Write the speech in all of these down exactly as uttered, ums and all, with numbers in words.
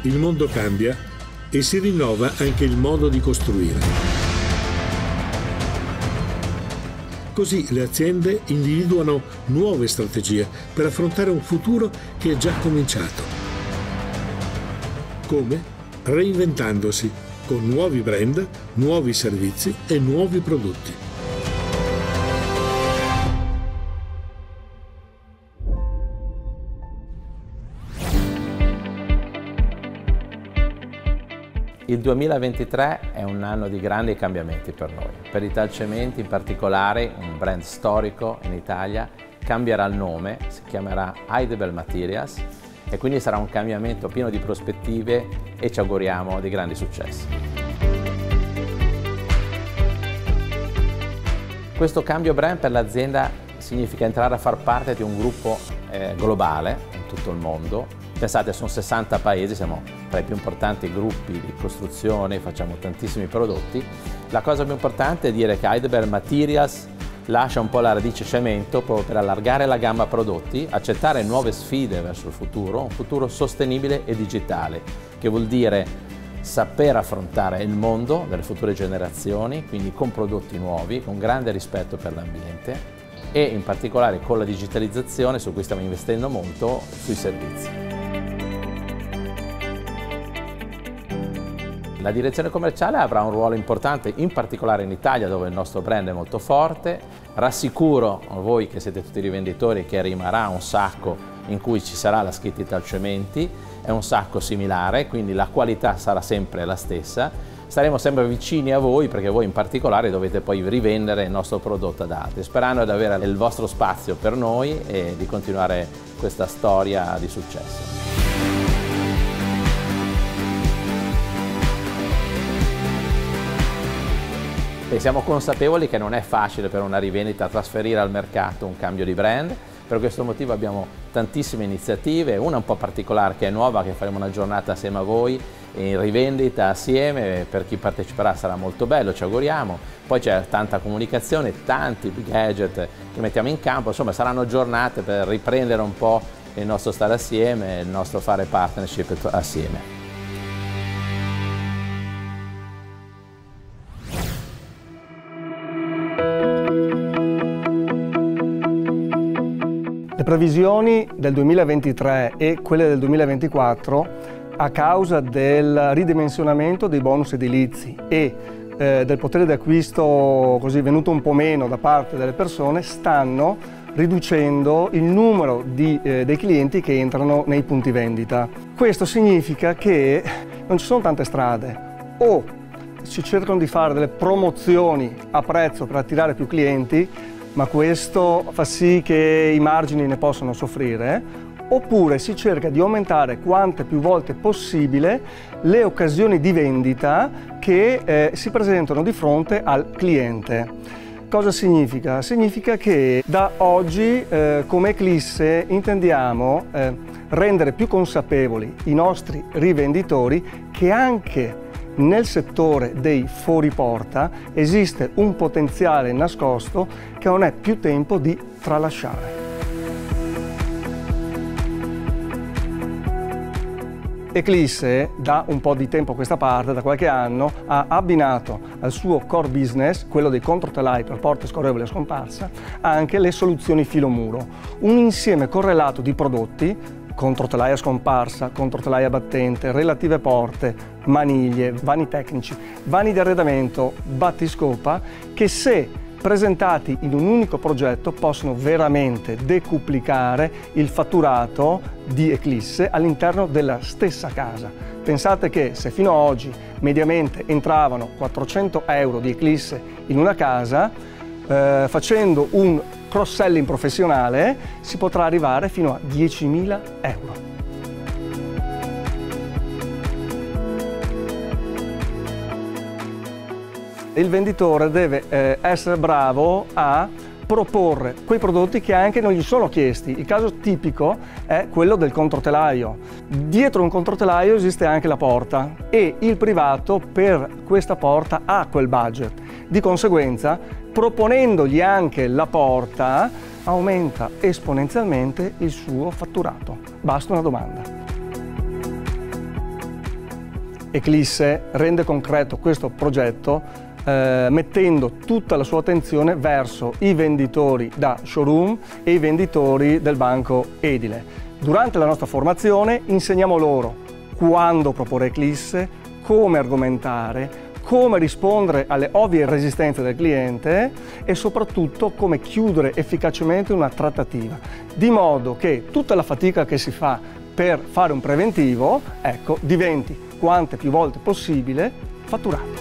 Il mondo cambia e si rinnova anche il modo di costruire. Così le aziende individuano nuove strategie per affrontare un futuro che è già cominciato. Come? Reinventandosi con nuovi brand, nuovi servizi e nuovi prodotti. Il duemilaventitré è un anno di grandi cambiamenti per noi. Per Italcementi in particolare, un brand storico in Italia, cambierà il nome, si chiamerà Heidelberg Materials e quindi sarà un cambiamento pieno di prospettive e ci auguriamo di grandi successi. Questo cambio brand per l'azienda significa entrare a far parte di un gruppo eh, globale in tutto il mondo. Pensate, sono sessanta paesi, siamo tra i più importanti gruppi di costruzione, facciamo tantissimi prodotti. La cosa più importante è dire che Heidelberg Materials lascia un po' la radice cemento proprio per allargare la gamma prodotti, accettare nuove sfide verso il futuro, un futuro sostenibile e digitale, che vuol dire saper affrontare il mondo delle future generazioni, quindi con prodotti nuovi, con grande rispetto per l'ambiente e in particolare con la digitalizzazione, su cui stiamo investendo molto, sui servizi. La direzione commerciale avrà un ruolo importante, in particolare in Italia, dove il nostro brand è molto forte. Rassicuro voi che siete tutti rivenditori che rimarrà un sacco in cui ci sarà la scritta Italcementi, è un sacco similare, quindi la qualità sarà sempre la stessa. Staremo sempre vicini a voi perché voi in particolare dovete poi rivendere il nostro prodotto ad altri, sperando di avere il vostro spazio per noi e di continuare questa storia di successo. E siamo consapevoli che non è facile per una rivendita trasferire al mercato un cambio di brand, per questo motivo abbiamo tantissime iniziative, una un po' particolare che è nuova, che faremo una giornata assieme a voi in rivendita assieme, per chi parteciperà sarà molto bello, ci auguriamo. Poi c'è tanta comunicazione, tanti gadget che mettiamo in campo, insomma saranno giornate per riprendere un po' il nostro stare assieme, il nostro fare partnership assieme. Le previsioni del duemilaventitré e quelle del duemilaventiquattro, a causa del ridimensionamento dei bonus edilizi e eh, del potere d'acquisto così venuto un po' meno da parte delle persone, stanno riducendo il numero di, eh, dei clienti che entrano nei punti vendita. Questo significa che non ci sono tante strade, o si cercano di fare delle promozioni a prezzo per attirare più clienti, ma questo fa sì che i margini ne possano soffrire, oppure si cerca di aumentare quante più volte possibile le occasioni di vendita che eh, si presentano di fronte al cliente. Cosa significa? Significa che da oggi eh, come Eclisse intendiamo eh, rendere più consapevoli i nostri rivenditori che anche nel settore dei fuoriporta esiste un potenziale nascosto che non è più tempo di tralasciare. Eclisse da un po' di tempo a questa parte, da qualche anno, ha abbinato al suo core business, quello dei controtelai per porte scorrevoli a scomparsa, anche le soluzioni filomuro, un insieme correlato di prodotti, controtelaia scomparsa, controtelaia battente, relative porte, maniglie, vani tecnici, vani di arredamento, battiscopa, che se presentati in un unico progetto possono veramente decuplicare il fatturato di Eclisse all'interno della stessa casa. Pensate che se fino ad oggi mediamente entravano quattrocento euro di Eclisse in una casa, eh, facendo un cross-selling professionale si potrà arrivare fino a diecimila euro. Il venditore deve eh, essere bravo a proporre quei prodotti che anche non gli sono chiesti. Il caso tipico è quello del controtelaio. Dietro un controtelaio esiste anche la porta e il privato per questa porta ha quel budget. Di conseguenza, proponendogli anche la porta, aumenta esponenzialmente il suo fatturato. Basta una domanda. Eclisse rende concreto questo progetto eh, mettendo tutta la sua attenzione verso i venditori da showroom e i venditori del banco edile. Durante la nostra formazione insegniamo loro quando proporre Eclisse, come argomentare, come rispondere alle ovvie resistenze del cliente e soprattutto come chiudere efficacemente una trattativa, di modo che tutta la fatica che si fa per fare un preventivo, ecco, diventi quante più volte possibile fatturato.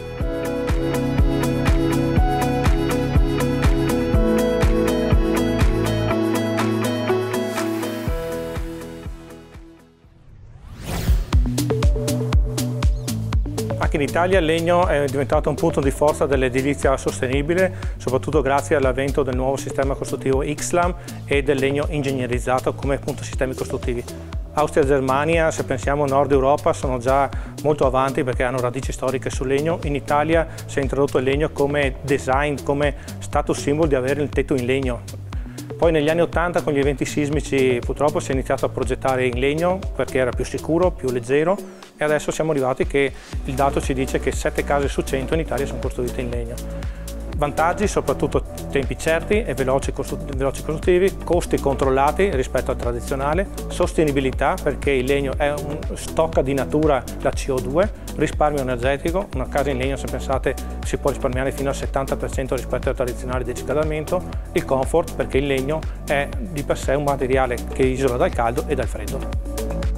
Anche in Italia il legno è diventato un punto di forza dell'edilizia sostenibile, soprattutto grazie all'avvento del nuovo sistema costruttivo X L A M e del legno ingegnerizzato come appunto sistemi costruttivi. Austria e Germania, se pensiamo Nord Europa, sono già molto avanti perché hanno radici storiche sul legno. In Italia si è introdotto il legno come design, come status symbol di avere il tetto in legno. Poi negli anni ottanta con gli eventi sismici purtroppo si è iniziato a progettare in legno perché era più sicuro, più leggero e adesso siamo arrivati che il dato ci dice che sette case su cento in Italia sono costruite in legno. Vantaggi, soprattutto tempi certi e veloci, costru veloci costruttivi, costi controllati rispetto al tradizionale, sostenibilità perché il legno è un stocca di natura la C O due, risparmio energetico, una casa in legno se pensate si può risparmiare fino al settanta per cento rispetto al tradizionale di riscaldamento, il comfort perché il legno è di per sé un materiale che isola dal caldo e dal freddo.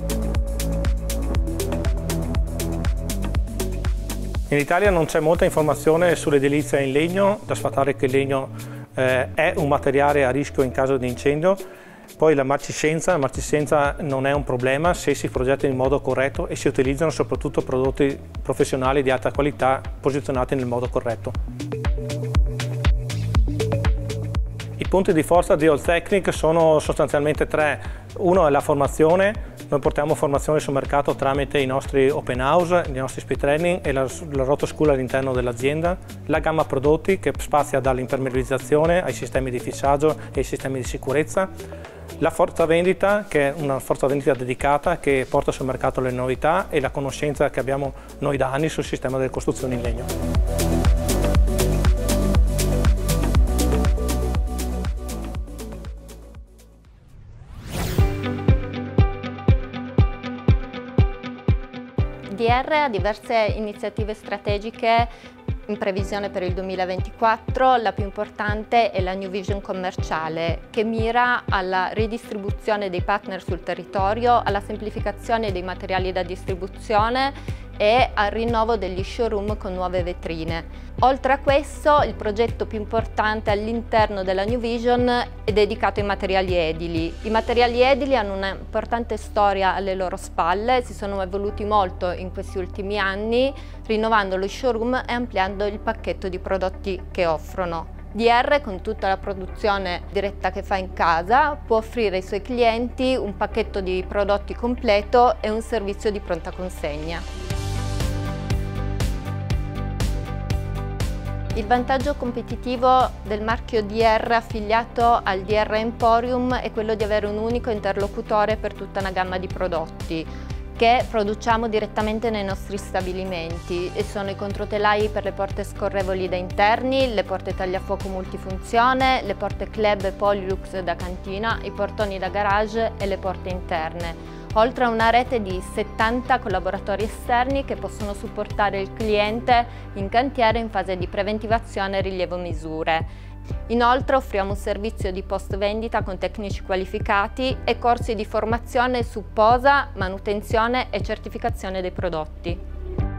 In Italia non c'è molta informazione sull'edilizia in legno, da sfatare che il legno eh, è un materiale a rischio in caso di incendio. Poi la marciscenza, la marciscenza non è un problema se si progetta in modo corretto e si utilizzano soprattutto prodotti professionali di alta qualità posizionati nel modo corretto. I punti di forza di Alltechnic sono sostanzialmente tre. Uno è la formazione. Noi portiamo formazione sul mercato tramite i nostri open house, i nostri speed training e la, la roto school all'interno dell'azienda. La gamma prodotti che spazia dall'impermeabilizzazione ai sistemi di fissaggio e ai sistemi di sicurezza. La forza vendita, che è una forza vendita dedicata che porta sul mercato le novità e la conoscenza che abbiamo noi da anni sul sistema delle costruzioni in legno. D R ha diverse iniziative strategiche in previsione per il duemilaventiquattro. La più importante è la New Vision commerciale, che mira alla ridistribuzione dei partner sul territorio, alla semplificazione dei materiali da distribuzione e al rinnovo degli showroom con nuove vetrine. Oltre a questo, il progetto più importante all'interno della New Vision è dedicato ai materiali edili. I materiali edili hanno un'importante storia alle loro spalle, si sono evoluti molto in questi ultimi anni, rinnovando lo showroom e ampliando il pacchetto di prodotti che offrono. D R, con tutta la produzione diretta che fa in casa, può offrire ai suoi clienti un pacchetto di prodotti completo e un servizio di pronta consegna. Il vantaggio competitivo del marchio D R affiliato al D R Emporium è quello di avere un unico interlocutore per tutta una gamma di prodotti che produciamo direttamente nei nostri stabilimenti e sono i controtelai per le porte scorrevoli da interni, le porte tagliafuoco multifunzione, le porte club e polylux da cantina, i portoni da garage e le porte interne. Oltre a una rete di settanta collaboratori esterni che possono supportare il cliente in cantiere in fase di preventivazione e rilievo misure. Inoltre offriamo un servizio di post vendita con tecnici qualificati e corsi di formazione su posa, manutenzione e certificazione dei prodotti.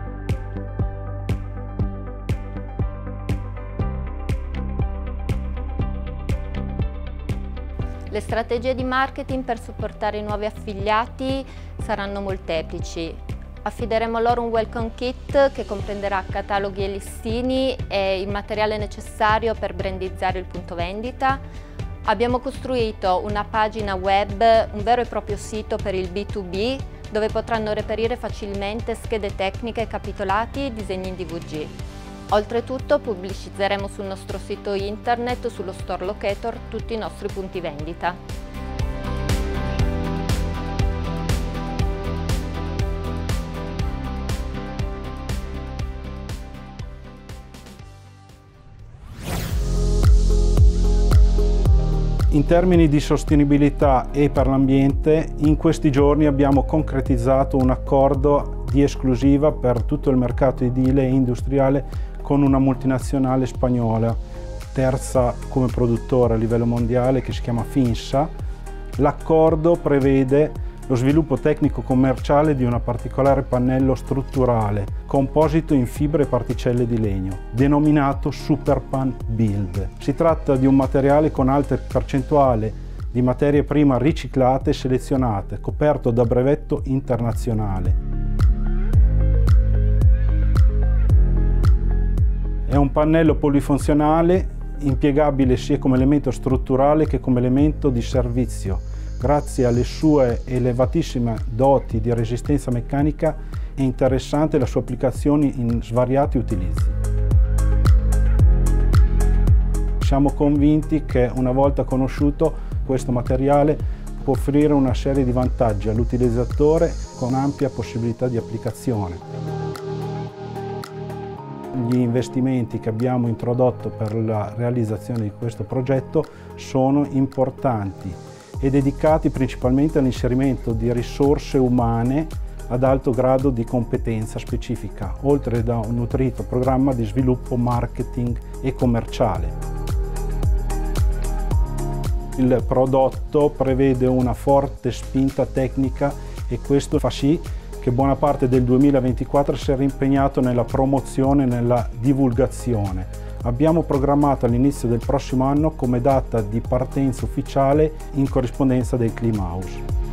Le strategie di marketing per supportare i nuovi affiliati saranno molteplici. Affideremo loro un welcome kit che comprenderà cataloghi e listini e il materiale necessario per brandizzare il punto vendita. Abbiamo costruito una pagina web, un vero e proprio sito per il B due B, dove potranno reperire facilmente schede tecniche, capitolati e disegni in D V G. Oltretutto pubblicizzeremo sul nostro sito internet, sullo store locator, tutti i nostri punti vendita. In termini di sostenibilità e per l'ambiente, in questi giorni abbiamo concretizzato un accordo di esclusiva per tutto il mercato edile e industriale con una multinazionale spagnola, terza come produttore a livello mondiale, che si chiama Finsa. L'accordo prevede lo sviluppo tecnico-commerciale di un particolare pannello strutturale composito in fibre e particelle di legno, denominato Superpan Build. Si tratta di un materiale con alta percentuale di materie prime riciclate e selezionate, coperto da brevetto internazionale. È un pannello polifunzionale impiegabile sia come elemento strutturale che come elemento di servizio. Grazie alle sue elevatissime doti di resistenza meccanica è interessante la sua applicazione in svariati utilizzi. Siamo convinti che una volta conosciuto questo materiale può offrire una serie di vantaggi all'utilizzatore con ampia possibilità di applicazione. Gli investimenti che abbiamo introdotto per la realizzazione di questo progetto sono importanti e dedicati principalmente all'inserimento di risorse umane ad alto grado di competenza specifica, oltre da un nutrito programma di sviluppo, marketing e commerciale. Il prodotto prevede una forte spinta tecnica e questo fa sì che buona parte del duemilaventiquattro sia impegnato nella promozione e nella divulgazione. Abbiamo programmato all'inizio del prossimo anno come data di partenza ufficiale in corrispondenza del Klimahaus.